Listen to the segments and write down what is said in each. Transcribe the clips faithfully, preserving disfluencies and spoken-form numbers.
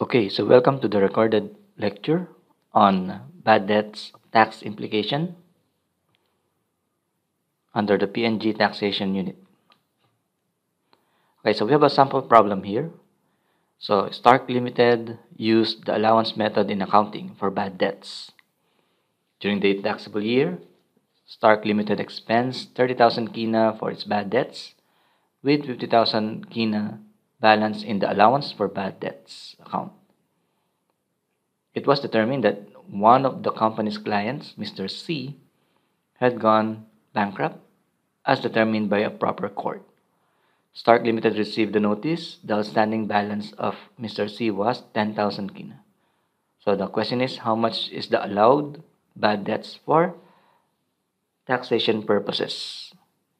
Okay, so welcome to the recorded lecture on bad debts tax implication under the P N G taxation unit. Okay, so we have a sample problem here. So Stark Limited used the allowance method in accounting for bad debts. During the taxable year, Stark Limited expensed thirty thousand kina for its bad debts with fifty thousand kina balance in the allowance for bad debts account. It was determined that one of the company's clients, Mister C, had gone bankrupt as determined by a proper court. Stark Limited received the notice. The outstanding balance of Mister C was ten thousand kina. So the question is, how much is the allowed bad debts for taxation purposes?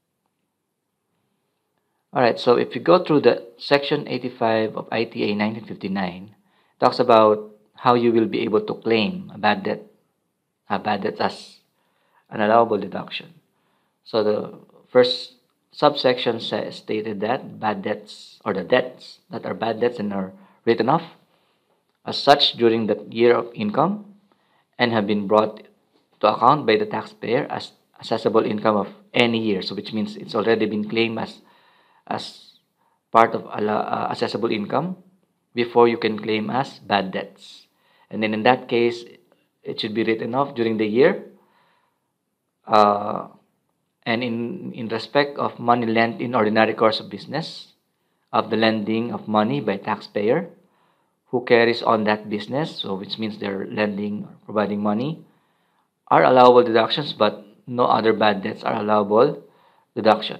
Alright, so if you go through the section eighty-five of I T A nineteen fifty-nine, it talks about how you will be able to claim a bad debt, a bad debt as an allowable deduction. So the first subsection says, stated that bad debts or the debts that are bad debts and are written off as such during the year of income and have been brought to account by the taxpayer as assessable income of any year. So which means it's already been claimed as as part of uh, assessable income before you can claim as bad debts. And then in that case, it should be written off during the year. Uh, and in, in respect of money lent in ordinary course of business, of the lending of money by taxpayer who carries on that business, so which means they're lending or providing money, are allowable deductions, but no other bad debts are allowable deduction.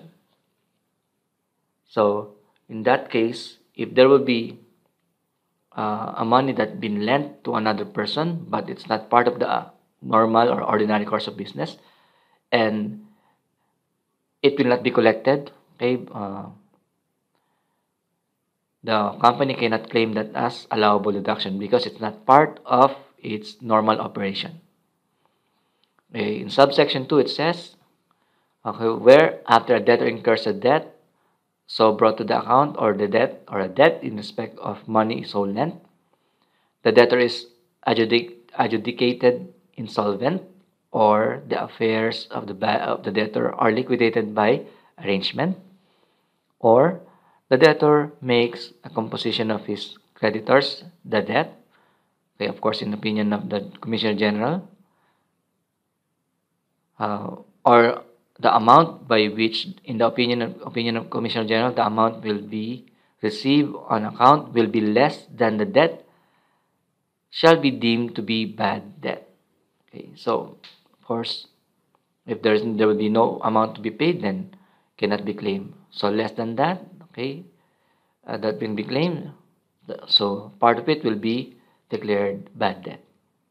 So in that case, if there will be uh, a money that been lent to another person, but it's not part of the uh, normal or ordinary course of business, and it will not be collected, okay, uh, the company cannot claim that as allowable deduction because it's not part of its normal operation. Okay, in subsection two, it says, okay, where after a debtor incurs a debt so brought to the account or the debt or a debt in respect of money so lent, the debtor is adjudic adjudicated insolvent, or the affairs of the of the debtor are liquidated by arrangement, or the debtor makes a composition of his creditors the debt, okay, of course in opinion of the Commissioner General, uh, or the amount by which, in the opinion of, opinion of Commissioner General, the amount will be received on account will be less than the debt, shall be deemed to be bad debt. Okay, so of course, if there is there will be no amount to be paid, then cannot be claimed. So less than that, okay, uh, that will be claimed. So part of it will be declared bad debt.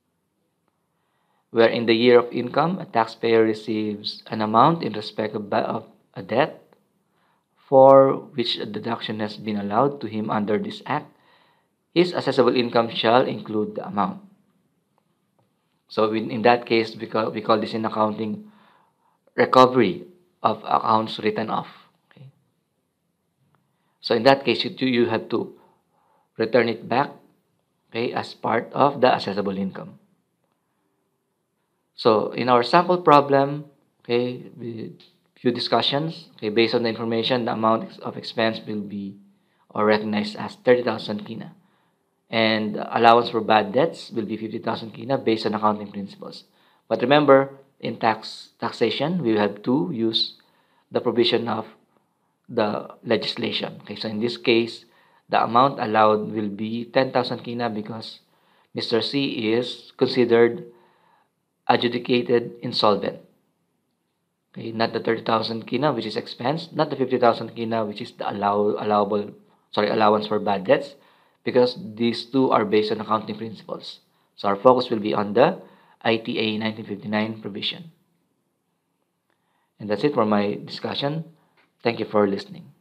Where in the year of income, a taxpayer receives an amount in respect of, of a debt for which a deduction has been allowed to him under this act, his assessable income shall include the amount. So in, in that case, we call, we call this in accounting recovery of accounts written off. Okay? So in that case, you, you have to return it back, okay, as part of the assessable income. So in our sample problem, okay, with few discussions, okay, based on the information, the amount of expense will be or recognized as thirty thousand kina. And allowance for bad debts will be fifty thousand kina based on accounting principles. But remember, in tax taxation, we have to use the provision of the legislation. Okay, so in this case, the amount allowed will be ten thousand kina because Mister C is considered adjudicated insolvent. Okay, not the thirty thousand kina, which is expense, not the fifty thousand kina, which is the allow, allowable, sorry, allowance for bad debts, because these two are based on accounting principles. So our focus will be on the I T A nineteen fifty-nine provision. And that's it for my discussion. Thank you for listening.